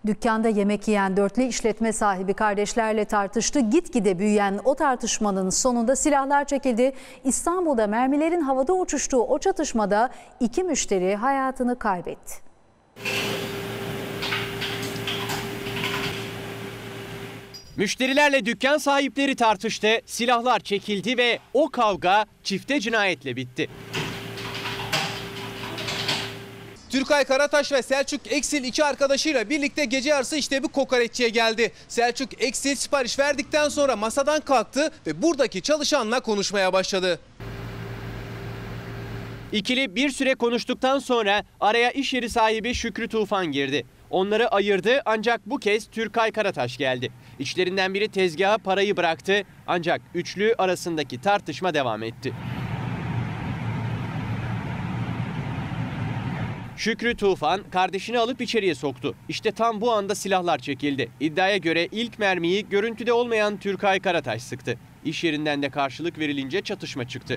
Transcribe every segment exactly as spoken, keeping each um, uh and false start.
Dükkanda yemek yiyen dörtlü işletme sahibi kardeşlerle tartıştı. Gitgide büyüyen o tartışmanın sonunda silahlar çekildi. İstanbul'da mermilerin havada uçuştuğu o çatışmada iki müşteri hayatını kaybetti. Müşterilerle dükkan sahipleri tartıştı, silahlar çekildi ve o kavga çifte cinayetle bitti. Türkay Karataş ve Selçuk Eksil iki arkadaşıyla birlikte gece yarısı işte bu kokoreççiye geldi. Selçuk Eksil sipariş verdikten sonra masadan kalktı ve buradaki çalışanla konuşmaya başladı. İkili bir süre konuştuktan sonra araya iş yeri sahibi Şükrü Tufan girdi. Onları ayırdı ancak bu kez Türkay Karataş geldi. İçlerinden biri tezgaha parayı bıraktı ancak üçlü arasındaki tartışma devam etti. Şükrü Tufan kardeşini alıp içeriye soktu. İşte tam bu anda silahlar çekildi. İddiaya göre ilk mermiyi görüntüde olmayan Türkay Karataş sıktı. İş yerinden de karşılık verilince çatışma çıktı.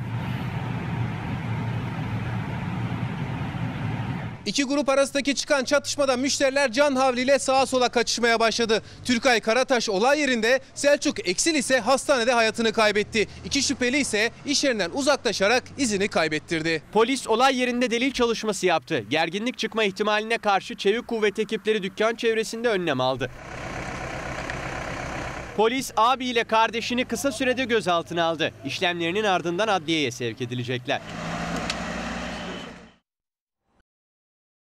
İki grup arasındaki çıkan çatışmada müşteriler can havliyle sağa sola kaçışmaya başladı. Türkay Karataş olay yerinde, Selçuk Eksil ise hastanede hayatını kaybetti. İki şüpheli ise iş yerinden uzaklaşarak izini kaybettirdi. Polis olay yerinde delil çalışması yaptı. Gerginlik çıkma ihtimaline karşı çevik kuvvet ekipleri dükkan çevresinde önlem aldı. Polis abiyle kardeşini kısa sürede gözaltına aldı. İşlemlerinin ardından adliyeye sevk edilecekler.